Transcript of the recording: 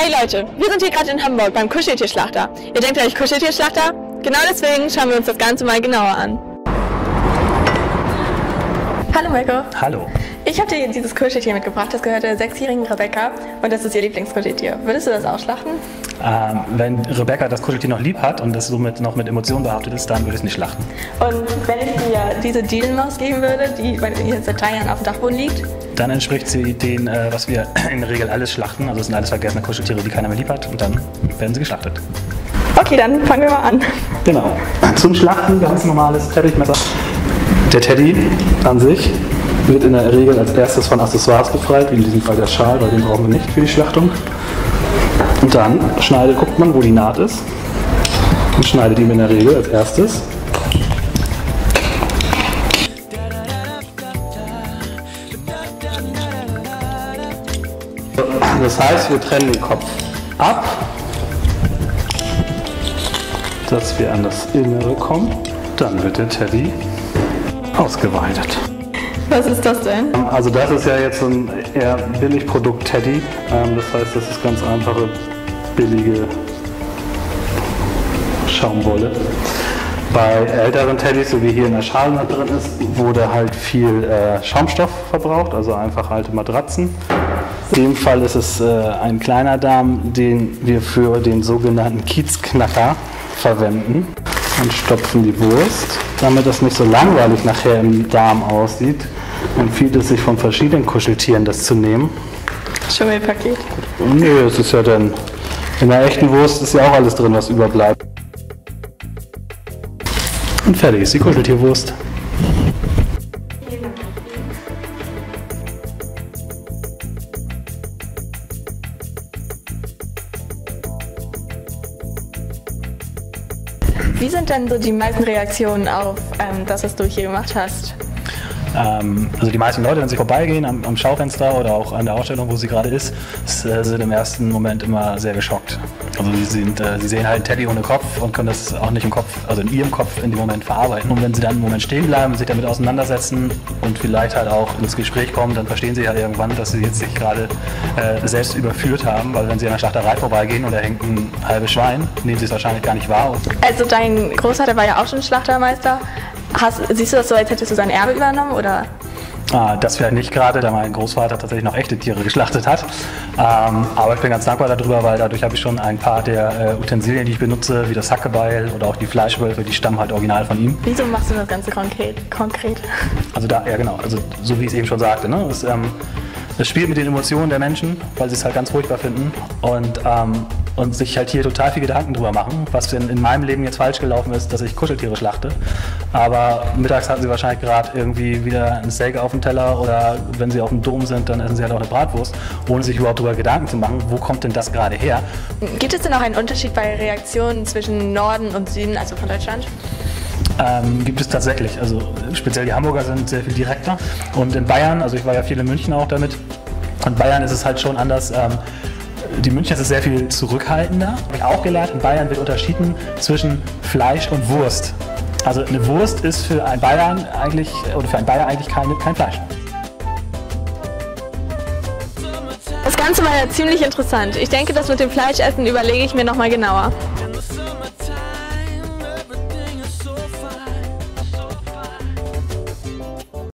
Hey Leute, wir sind hier gerade in Hamburg beim Kuscheltierschlachter. Ihr denkt euch Kuscheltierschlachter? Genau deswegen schauen wir uns das Ganze mal genauer an. Hallo Mirko. Hallo. Ich habe dir dieses Kuscheltier mitgebracht, das gehört der 6-jährigen Rebecca und das ist ihr Lieblingskuscheltier. Würdest du das auch schlachten? Wenn Rebecca das Kuscheltier noch lieb hat und das somit noch mit Emotionen behaftet ist, dann würde ich es nicht schlachten. Und wenn ich dir diese Dielenmaus geben würde, die jetzt seit 3 Jahren auf dem Dachboden liegt? Dann entspricht sie dem, was wir in der Regel alles schlachten. Also es sind alles vergessene Kuscheltiere, die keiner mehr lieb hat, und dann werden sie geschlachtet. Okay, dann fangen wir mal an. Genau. Zum Schlachten ganz normales Teppichmesser. Der Teddy an sich wird in der Regel als erstes von Accessoires befreit, wie in diesem Fall der Schal, weil den brauchen wir nicht für die Schlachtung. Und dann guckt man, wo die Naht ist, und schneidet ihn in der Regel als erstes. Das heißt, wir trennen den Kopf ab, dass wir an das Innere kommen. Dann wird der Teddy ausgeweitet. Was ist das denn? Also das ist ja jetzt so ein eher Billigprodukt Teddy. Das heißt, das ist ganz einfache, billige Schaumwolle. Bei älteren Teddys, so wie hier in der Schale noch drin ist, wurde halt viel Schaumstoff verbraucht, also einfach alte Matratzen. In dem Fall ist es ein kleiner Darm, den wir für den sogenannten Kiezknacker verwenden, und stopfen die Wurst. Damit das nicht so langweilig nachher im Darm aussieht, empfiehlt es sich von verschiedenen Kuscheltieren, das zu nehmen. Schummelpaket? Nö, es ist ja dann, in der echten Wurst ist ja auch alles drin, was überbleibt. Und fertig ist die Kuscheltierwurst. Wie sind denn so die meisten Reaktionen auf das, was du hier gemacht hast? Also die meisten Leute, wenn sie vorbeigehen am Schaufenster oder auch an der Ausstellung, wo sie gerade ist, sind im ersten Moment immer sehr geschockt. Also sie sehen halt einen Teddy ohne Kopf und können das auch nicht im Kopf, also in ihrem Kopf in dem Moment verarbeiten. Und wenn sie dann einen Moment stehen bleiben und sich damit auseinandersetzen und vielleicht halt auch ins Gespräch kommen, dann verstehen sie halt irgendwann, dass sie jetzt sich gerade selbst überführt haben, weil wenn sie an der Schlachterei vorbeigehen und da hängt ein halbes Schwein, nehmen sie es wahrscheinlich gar nicht wahr. Also dein Großvater war ja auch schon Schlachtermeister. Siehst du das so, als hättest du sein Erbe übernommen, oder? Das vielleicht nicht gerade, da mein Großvater tatsächlich noch echte Tiere geschlachtet hat. Aber ich bin ganz dankbar darüber, weil dadurch habe ich schon ein paar der Utensilien, die ich benutze, wie das Hackebeil oder auch die Fleischwölfe, die stammen halt original von ihm. Wieso machst du das Ganze konkret? Also ja genau, also so wie ich es eben schon sagte, ne? Es spielt mit den Emotionen der Menschen, weil sie es halt ganz furchtbar finden und sich halt hier total viel Gedanken drüber machen, was in meinem Leben jetzt falsch gelaufen ist, dass ich Kuscheltiere schlachte. Aber mittags hatten sie wahrscheinlich gerade irgendwie wieder ein Steak auf dem Teller, oder wenn sie auf dem Dom sind, dann essen sie halt auch eine Bratwurst, ohne sich überhaupt darüber Gedanken zu machen, wo kommt denn das gerade her. Gibt es denn auch einen Unterschied bei Reaktionen zwischen Norden und Süden, also von Deutschland? Gibt es tatsächlich. Also speziell die Hamburger sind sehr viel direkter. Und in Bayern, also ich war ja viel in München auch damit, in Bayern ist es halt schon anders. Die Münchner ist sehr viel zurückhaltender. Habe ich auch gelernt, in Bayern wird unterschieden zwischen Fleisch und Wurst. Also eine Wurst ist für einen Bayern eigentlich, oder für einen Bayer eigentlich kein Fleisch. Das Ganze war ja ziemlich interessant. Ich denke, das mit dem Fleischessen überlege ich mir nochmal genauer.